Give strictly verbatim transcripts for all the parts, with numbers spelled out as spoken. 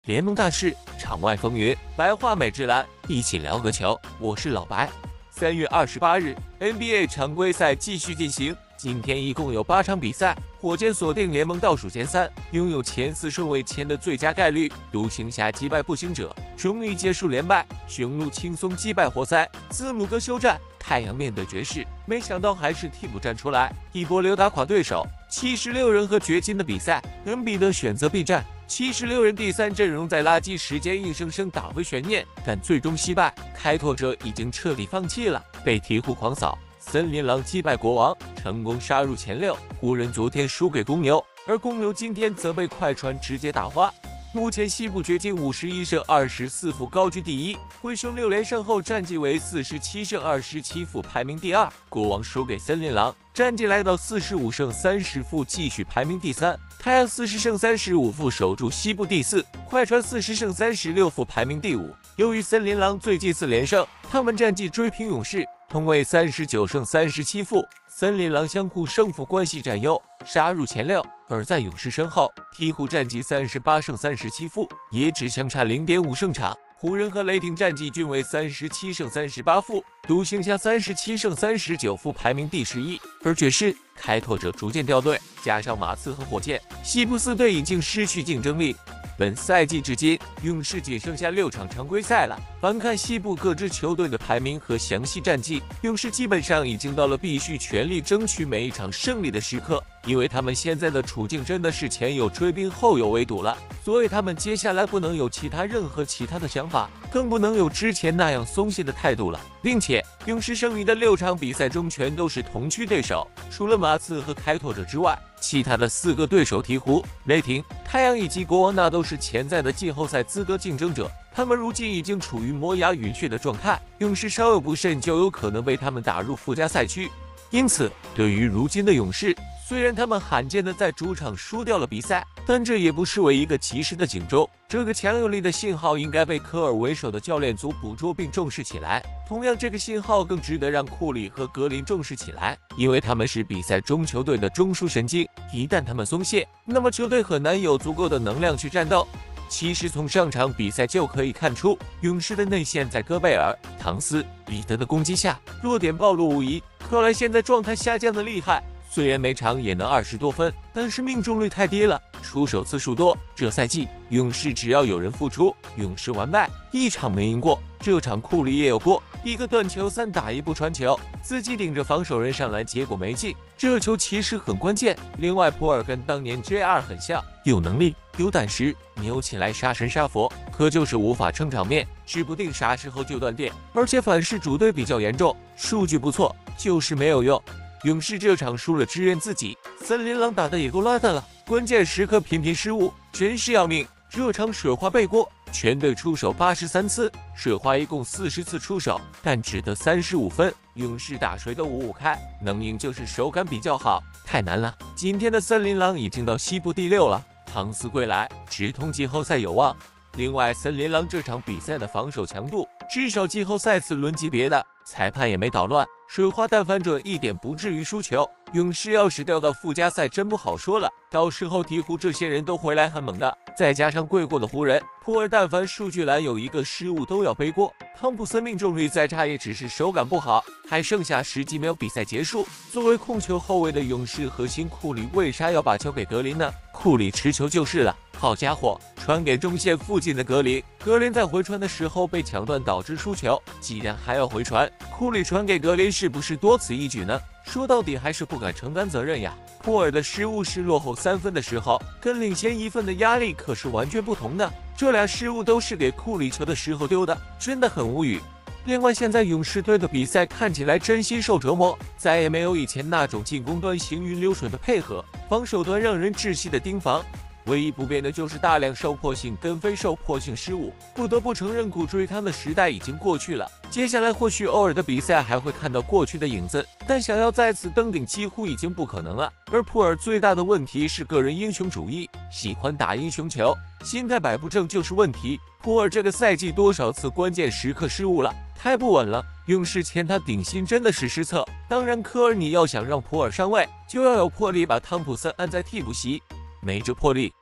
联盟大事，场外风云，白话美职篮，一起聊个球。我是老白。三月二十八日 ，N B A 常规赛继续进行，今天一共有八场比赛。火箭锁定联盟倒数前三，拥有前四顺位签的最佳概率。独行侠击败步行者，终于结束连败。雄鹿轻松击败活塞。字母哥休战，太阳面对爵士，没想到还是替补站出来，一波流打垮对手。七十六人和掘金的比赛，恩比德选择避战。七十六人第三阵容在垃圾时间硬生生打回悬念，但最终惜败。开拓者已经彻底放弃了，被鹈鹕狂扫。森林狼击败国王，成功杀入前六。湖人昨天输给公牛，而公牛今天则被快船直接打花。目前西部掘金五十一胜二十四负高居第一，灰熊六连胜后战绩为四十七胜二十七负排名第二。国王输给森林狼，战绩来到四十五胜三十负继续排名第三。太阳四十胜三十五负守住西部第四，快船四十胜三十六负排名第五。由于森林狼最近四连胜，他们战绩追平勇士，同为三十九胜三十七负。森林狼相互胜负关系占优，杀入前六。而在勇士身后，鹈鹕战绩三十八胜三十七负，也只相差 零点五胜场。湖人和雷霆战绩均为三十七胜三十八负，独行侠三十七胜三十九负排名第十一。而爵士、开拓者逐渐掉队，加上马刺和火箭，西部四队已经失去竞争力。本赛季至今，勇士仅剩下六场常规赛了。翻看西部各支球队的排名和详细战绩，勇士基本上已经到了必须全力争取每一场胜利的时刻，因为他们现在的处境真的是前有追兵后有围堵了，所以他们接下来不能有其他任何其他的想法，更不能有之前那样松懈的态度了。并且，勇士剩余的六场比赛中全都是同区对手，除了马刺和开拓者之外，其他的四个对手鹈鹕、雷霆、太阳以及国王那都是潜在的季后赛资格竞争者，他们如今已经处于磨牙晕血的状态，勇士稍有不慎就有可能被他们打入附加赛区。因此，对于如今的勇士，虽然他们罕见的在主场输掉了比赛，但这也不失为一个及时的警钟。这个强有力的信号应该被科尔为首的教练组捕捉并重视起来。同样，这个信号更值得让库里和格林重视起来，因为他们是比赛中球队的中枢神经。一旦他们松懈，那么球队很难有足够的能量去战斗。其实从上场比赛就可以看出，勇士的内线在戈贝尔、唐斯、里德的攻击下，弱点暴露无遗。克莱现在状态下降的厉害，虽然每场也能二十多分，但是命中率太低了，出手次数多。这赛季勇士只要有人复出，勇士完败，一场没赢过。这场库里也有过，一个断球三打一不传球，自己顶着防守人上篮，结果没进。这球其实很关键。另外，普尔跟当年 J R 很像，有能力有胆识，扭起来杀神杀佛，可就是无法撑场面，指不定啥时候就断电。而且反噬主队比较严重，数据不错，就是没有用。勇士这场输了支援自己，森林狼打的也够烂的了，关键时刻频频失误，真是要命。这场水花背锅，全队出手八十三次，水花一共四十次出手，但只得三十五分。勇士打谁都五五开，能赢就是手感比较好，太难了。今天的森林狼已经到西部第六了，唐斯归来，直通季后赛有望。另外，森林狼这场比赛的防守强度至少季后赛次轮级别的，裁判也没捣乱，水花但反准一点不至于输球。勇士要是掉到附加赛真不好说了，到时候鹈鹕这些人都回来很猛的，再加上跪过的湖人，普尔但凡数据栏有一个失误都要背锅。汤普森命中率再差也只是手感不好，还剩下十几秒比赛结束。作为控球后卫的勇士核心库里为啥要把球给格林呢？库里持球就是了，好家伙，传给中线附近的格林，格林在回传的时候被抢断导致输球，既然还要回传，库里传给格林是不是多此一举呢？说到底还是不敢承担责任呀。普尔的失误是落后三分的时候，跟领先一分的压力可是完全不同的。这俩失误都是给库里球的时候丢的，真的很无语。另外，现在勇士队的比赛看起来真心受折磨，再也没有以前那种进攻端行云流水的配合，防守端让人窒息的盯防。唯一不变的就是大量受迫性跟非受迫性失误，不得不承认古追汤的时代已经过去了。接下来或许偶尔的比赛还会看到过去的影子，但想要再次登顶几乎已经不可能了。而普尔最大的问题是个人英雄主义，喜欢打英雄球，心态摆不正就是问题。普尔这个赛季多少次关键时刻失误了，太不稳了。勇士欠他顶薪真的是失策。当然，科尔你要想让普尔上位，就要有魄力把汤普森按在替补席。没这魄力，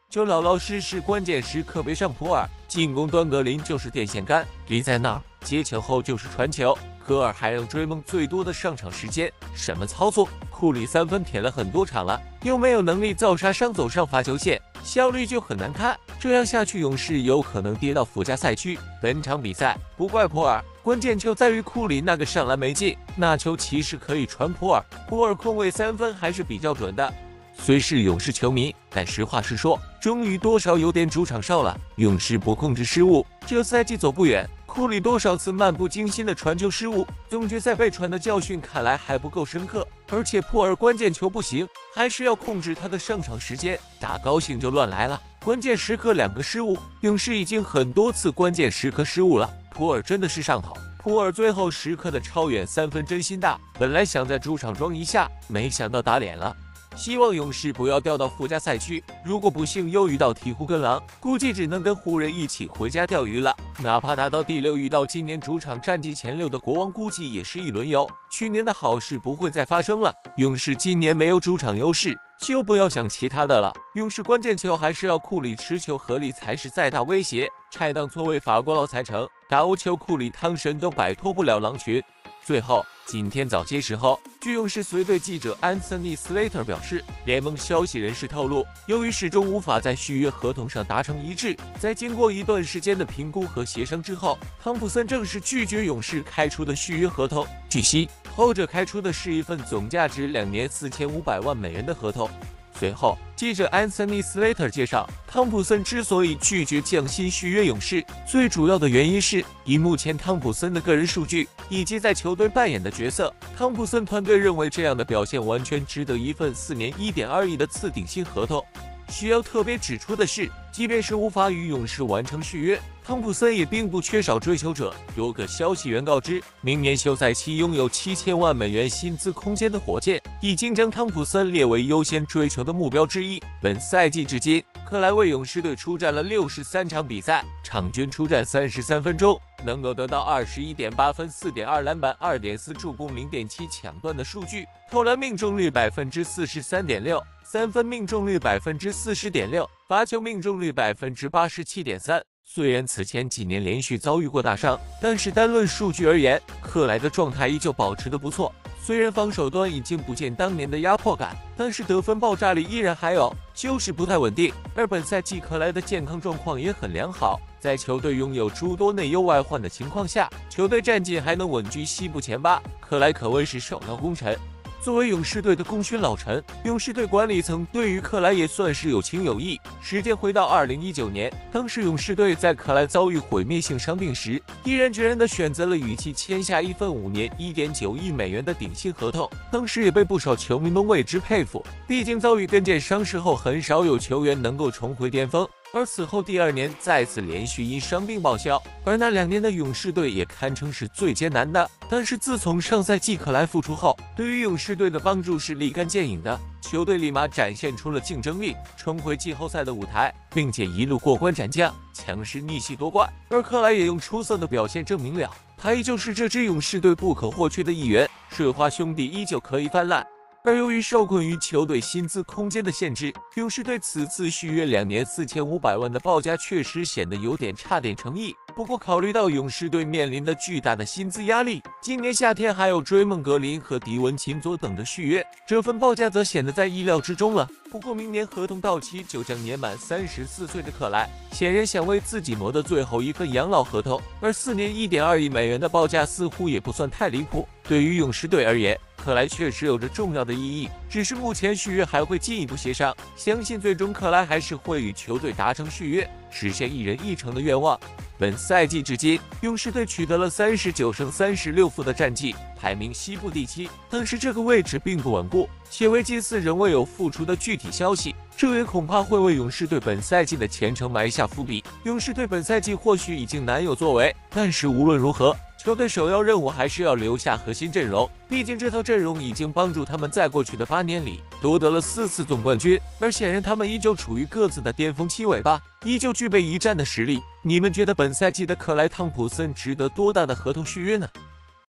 就老老实实关键时刻别上普尔，进攻端格林就是电线杆，离在那儿，接球后就是传球。科尔还让追梦最多的上场时间，什么操作？库里三分舔了很多场了，又没有能力造杀伤走上罚球线，效率就很难看。这样下去，勇士有可能跌到附加赛区。本场比赛不怪普尔，关键就在于库里那个上篮没进，那球其实可以传普尔，普尔空位三分还是比较准的。虽是勇士球迷，但实话实说，终于多少有点主场哨了。勇士不控制失误，这赛季走不远。库里多少次漫不经心的传球失误，总决赛被传的教训看来还不够深刻。而且普尔关键球不行，还是要控制他的上场时间，打高兴就乱来了。关键时刻两个失误，勇士已经很多次关键时刻失误了。普尔真的是上头。普尔最后时刻的超远三分真心大，本来想在主场装一下，没想到打脸了。希望勇士不要掉到附加赛区，如果不幸又遇到鹈鹕跟狼，估计只能跟湖人一起回家钓鱼了。哪怕拿到第六，遇到今年主场战绩前六的国王，估计也是一轮游。去年的好事不会再发生了。勇士今年没有主场优势，就不要想其他的了。勇士关键球还是要库里持球合理才是再大威胁，拆档错位法国佬才成。打无球，库里汤神都摆脱不了狼群。最后，今天早些时候，据勇士随队记者安森尼·斯雷特表示，联盟消息人士透露，由于始终无法在续约合同上达成一致，在经过一段时间的评估和协商之后，汤普森正式拒绝勇士开出的续约合同。据悉，后者开出的是一份总价值两年四千五百万美元的合同。随后，记者安森尼·斯雷特介绍，汤普森之所以拒绝降薪续约勇士，最主要的原因是，以目前汤普森的个人数据以及在球队扮演的角色，汤普森团队认为这样的表现完全值得一份四年一点二亿的次顶薪合同。需要特别指出的是，即便是无法与勇士完成续约，汤普森也并不缺少追求者。有个消息源告知，明年休赛期拥有七千万美元薪资空间的火箭，已经将汤普森列为优先追求的目标之一。本赛季至今，克莱为勇士队出战了六十三场比赛，场均出战三十三分钟，能够得到 二十一点八分、四点二篮板、二点四助攻、零点七抢断的数据，投篮命中率 百分之四十三点六， 三分命中率 百分之四十点六， 罚球命中率 百分之八十七点三。虽然此前几年连续遭遇过大伤，但是单论数据而言，克莱的状态依旧保持得不错。虽然防守端已经不见当年的压迫感，但是得分爆炸力依然还有，就是不太稳定。而本赛季克莱的健康状况也很良好，在球队拥有诸多内忧外患的情况下，球队战绩还能稳居西部前八，克莱可谓是首要功臣。作为勇士队的功勋老臣，勇士队管理层对于克莱也算是有情有义。时间回到二零一九年，当时勇士队在克莱遭遇毁灭性伤病时，毅然决然地选择了与其签下一份五年 一点九亿美元的顶薪合同。当时也被不少球迷们为之佩服，毕竟遭遇跟腱伤势后，很少有球员能够重回巅峰。而此后第二年再次连续因伤病报销，而那两年的勇士队也堪称是最艰难的。但是自从上赛季克莱复出后，对于勇士队的帮助是立竿见影的，球队立马展现出了竞争力，重回季后赛的舞台，并且一路过关斩将，强势逆袭夺冠。而克莱也用出色的表现证明了，他依旧是这支勇士队不可或缺的一员，水花兄弟依旧可以泛滥。而由于受困于球队薪资空间的限制，勇士队此次续约两年四千五百万的报价确实显得有点差点诚意。不过考虑到勇士队面临的巨大的薪资压力，今年夏天还有追梦格林和迪文琴佐等的续约，这份报价则显得在意料之中了。不过明年合同到期就将年满三十四岁的克莱，显然想为自己谋得最后一份养老合同，而四年 一点二亿美元的报价似乎也不算太离谱。对于勇士队而言，克莱确实有着重要的意义，只是目前续约还会进一步协商，相信最终克莱还是会与球队达成续约，实现一人一城的愿望。本赛季至今，勇士队取得了三十九胜三十六负的战绩，排名西部第七，但是这个位置并不稳固，且维金斯仍未有复出的具体消息，这也恐怕会为勇士队本赛季的前程埋下伏笔。勇士队本赛季或许已经难有作为，但是无论如何，球队首要任务还是要留下核心阵容，毕竟这套阵容已经帮助他们在过去的八年里夺得了四次总冠军，而显然他们依旧处于各自的巅峰期尾巴，依旧具备一战的实力。你们觉得本赛季的克莱汤普森值得多大的合同续约呢？